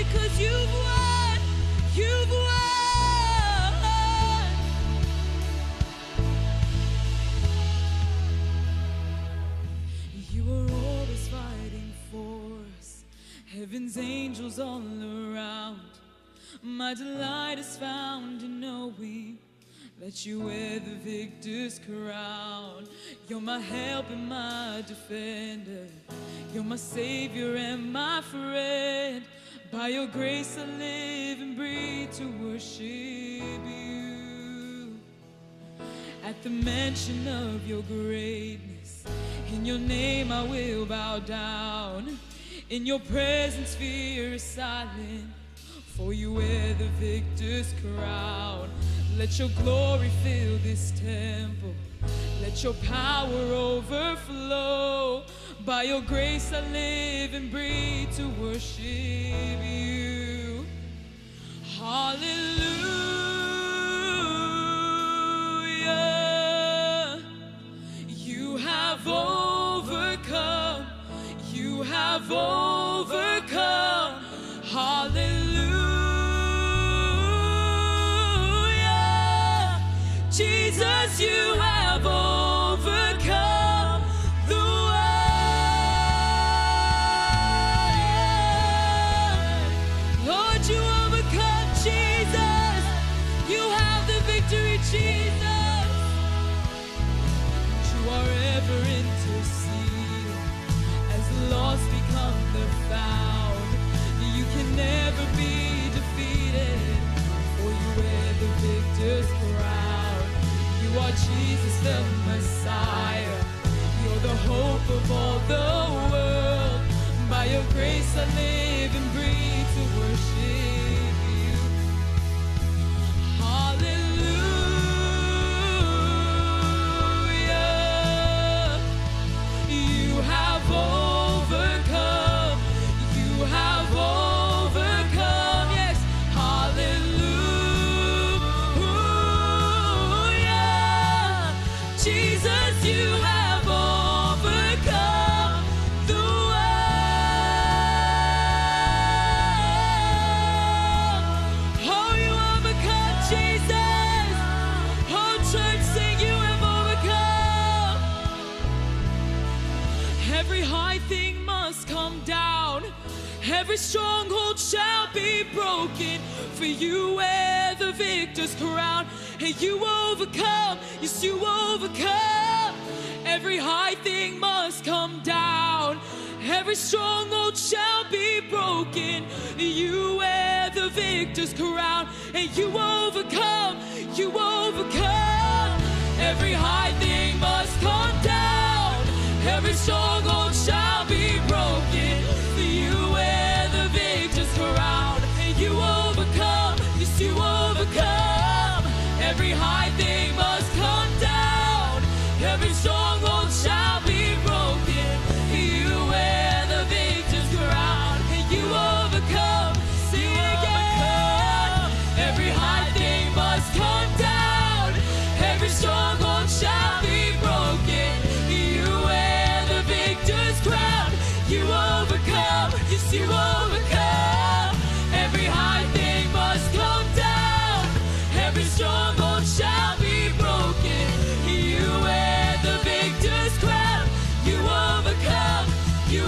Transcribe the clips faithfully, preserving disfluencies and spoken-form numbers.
because you've won, you've won. You are always fighting for us, heaven's angels all around. My delight is found in knowing that you wear the victor's crown. You're my help and my defender. You're my savior and my friend. By your grace I live and breathe to worship you. At the mention of your greatness, in your name I will bow down. In your presence fear is silent, for you wear the victor's crown. Let your glory fill this temple. Let your power overflow. By your grace I live and breathe to worship you. Hallelujah. You have overcome. You have overcome. Hallelujah. Jesus, you have overcome the world. Lord, you overcome, Jesus. You have the victory, Jesus. You are ever interceding as the lost become the found. You can never be defeated, for you wear the victor's crown. You are Jesus the Messiah. You're the hope of all the world. By your grace I live and breathe to worship you. Hallelujah. You have overcome. You have overcome. Yes. Hallelujah. Jesus, you have overcome the world. Oh, you overcome, Jesus. Oh, church, sing, you have overcome. Every high thing must come down. Every stronghold shall be broken. For you wear the victor's crown. And you overcome, yes, you overcome. Every high thing must come down. Every stronghold shall be broken. You wear the victor's crown. And you overcome, you overcome. Every high thing must come down. Every stronghold shall be broken. You wear the victor's crown. And you overcome, yes, you overcome. Every high thing must come down. Every stronghold shall be broken. You wear the victor's crown. And you overcome, sing again. Every high thing must come down. Every stronghold shall be broken. You wear the victor's crown. You overcome, yes, you overcome. Every high thing must come down. Every stronghold shall be broken. You wear the victor's crown. You overcome, you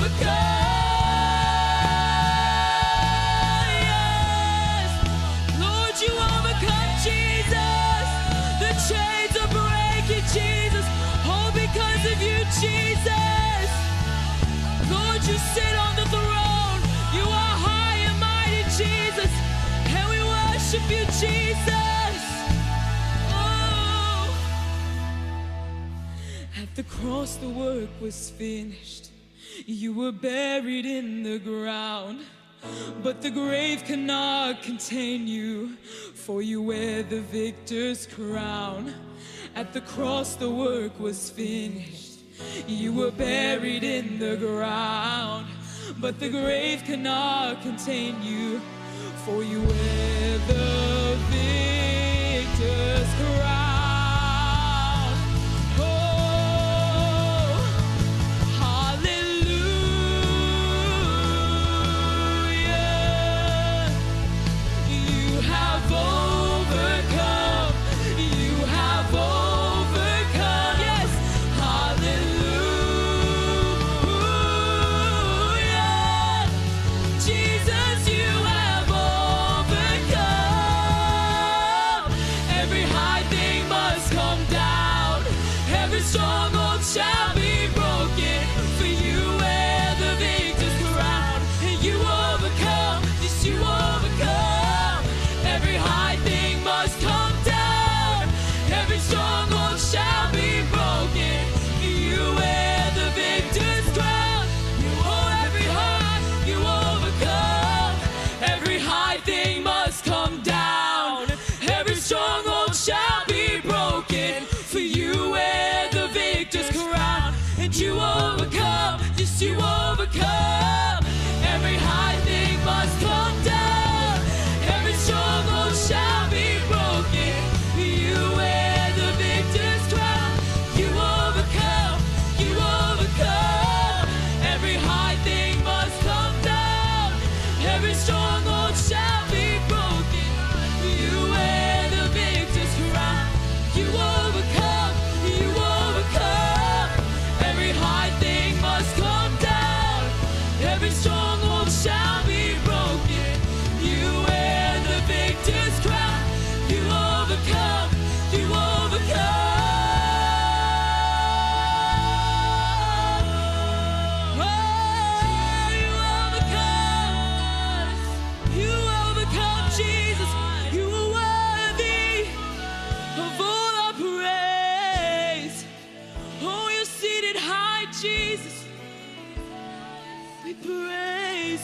overcome. Yes. Lord, you overcome, Jesus. The chains are breaking, Jesus. All because of you, Jesus. Lord, you sit on the throne. You are high and mighty, Jesus. And we worship you, Jesus. Oh. At the cross, the work was finished. You were buried in the ground. But the grave cannot contain you, for you wear the victor's crown. At the cross, the work was finished. You were buried in the ground, but the grave cannot contain you, for you wear the victor's crown. Oh, hallelujah.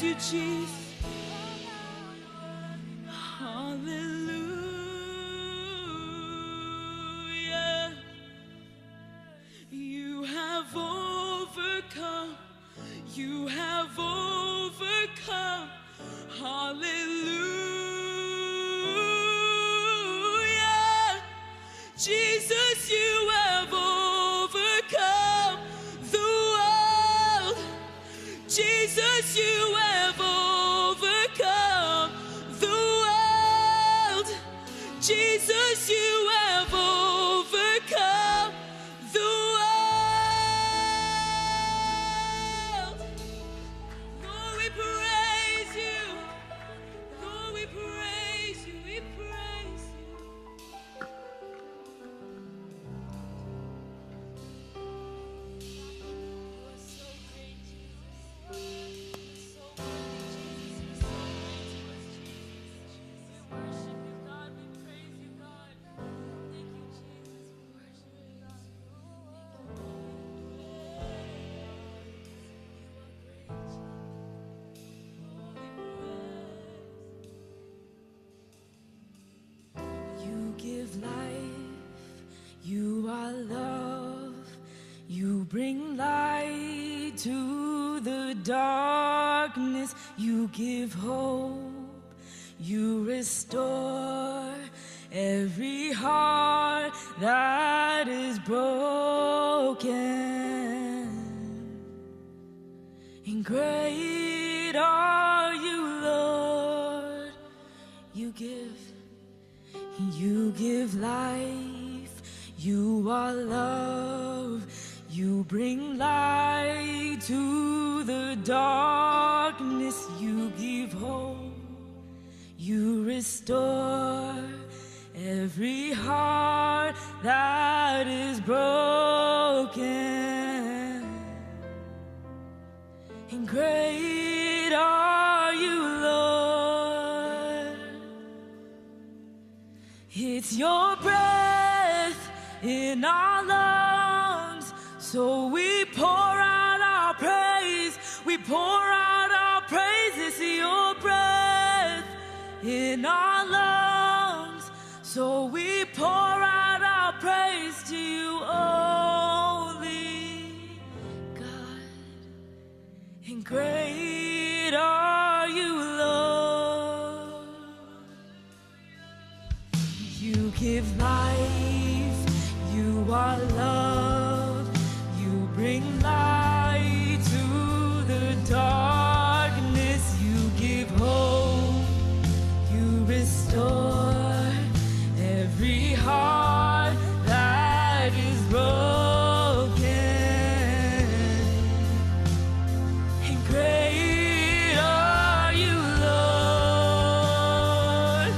praise you, Jesus. Hallelujah. You have overcome. You have overcome. Hallelujah. Jesus, you have overcome the world. Jesus, you have overcome the world. Jesus, you have overcome the world. Lord, we praise you. Lord, we praise you. We praise you. You are love, you bring light to the darkness, you give hope, you restore every heart that is broken. And great are you, Lord, you give, you give life. You are love, you bring light to the darkness, you give hope, you restore every heart that is broken. And great are you, Lord. It's your breath in our lungs, so we pour out our praise, we pour out our praise. It's your breath in our lungs, so we pour out our praise to you only, God. And great are you, Lord. You give life, you are love, you bring light to the darkness, you give hope, you restore every heart that is broken. And great are you, Lord.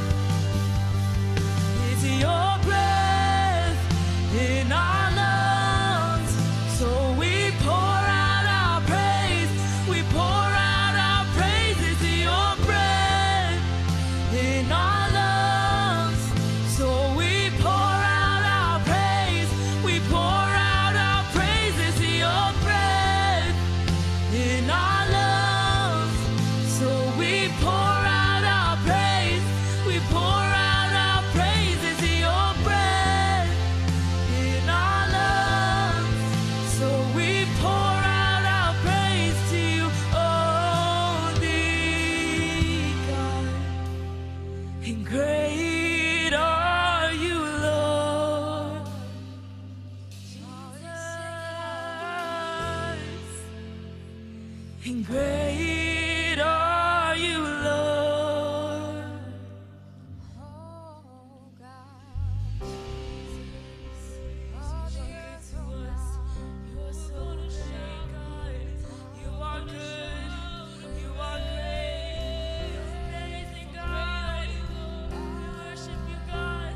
It's your breath in our lungs, so we pour out our praise, we pour out our praise. It's your breath in our lungs, so we pour out our praise, we pour out our praise. It's your breath in our lungs, so we pour out our praise, we pour out our praise. It's your breath in our lungs, so we pour out our praise to you only, God. And great are you, Lord. Jesus. And great are you, Lord. Oh, God. You are so great, God. You are good. You are great. Amazing God. We worship you, God.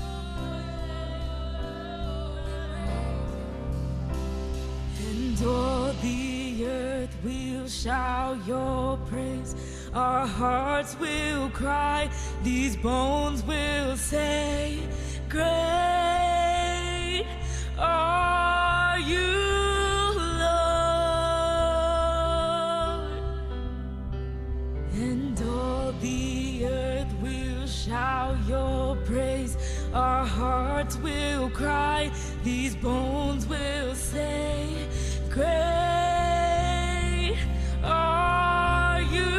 And all the earth will shout your praise. Our hearts will cry. These bones will say, great are you, Lord. and all the earth will shout your praise. Our hearts will cry, these bones will say, great are you,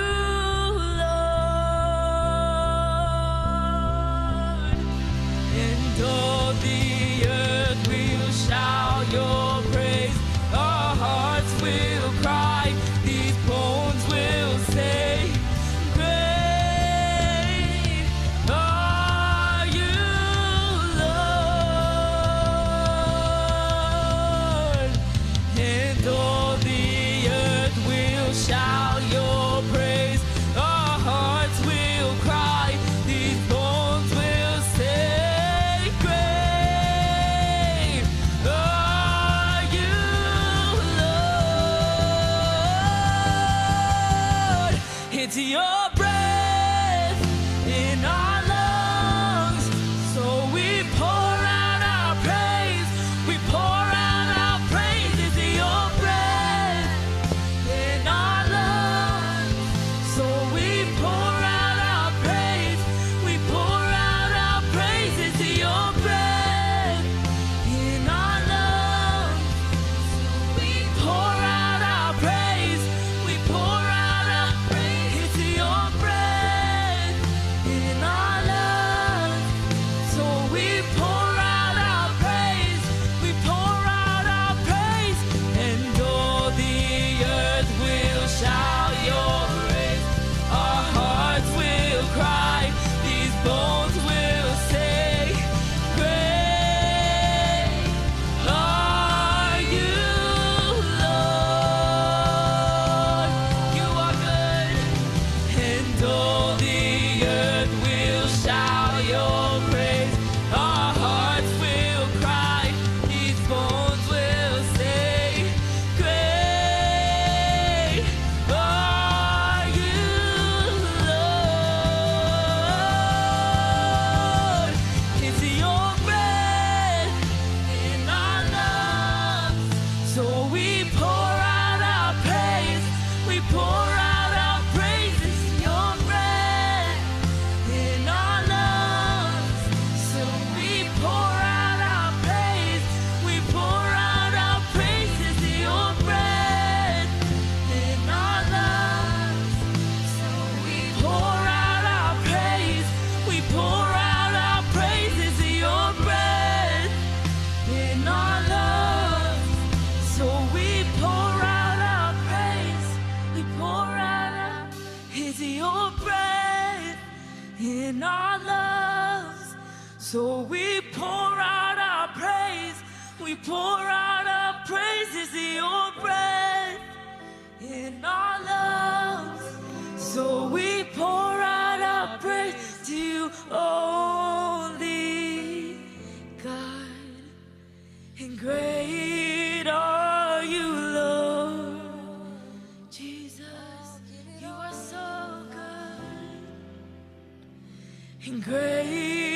Lord. And all the earth will shout your praise. Our hearts will cry, these bones will say, great are you, Lord. And all the earth will shout your praise. Our hearts will cry, these bones will say, great are you, Lord. It's your breath in our lungs, so we pour out our praise. We pour out our praise. It's your breath in our lungs, so we pour out our praise. We pour out our praise. It's your breath in our lungs, so we pour out our praise. We pour out our praise. It's your breath in our lungs, so we pour out our praise. We pour out our praise, and all the earth will shout your praise. Our hearts will cry, these bones will say, great are you, Lord. You are good, and all the earth will shout your praise. Our hearts will cry, these bones will say, great are you, Lord. It's your breath in our lungs, so we pour out our praise. We pour out our praise. It's your breath in our lungs, so we pour out our praise. We pour out our praise. It's your breath in our lungs, so we pour out our praise. We pour out our praise. It's your breath in our lungs, so we pour out our praise. We pour out our, it's your breath in our lungs, so we pour out our praise. We pour out our praise. It's your breath in our lungs, so we pour out our praise to you only, God. And great are you, Lord. Jesus, you are so good. And great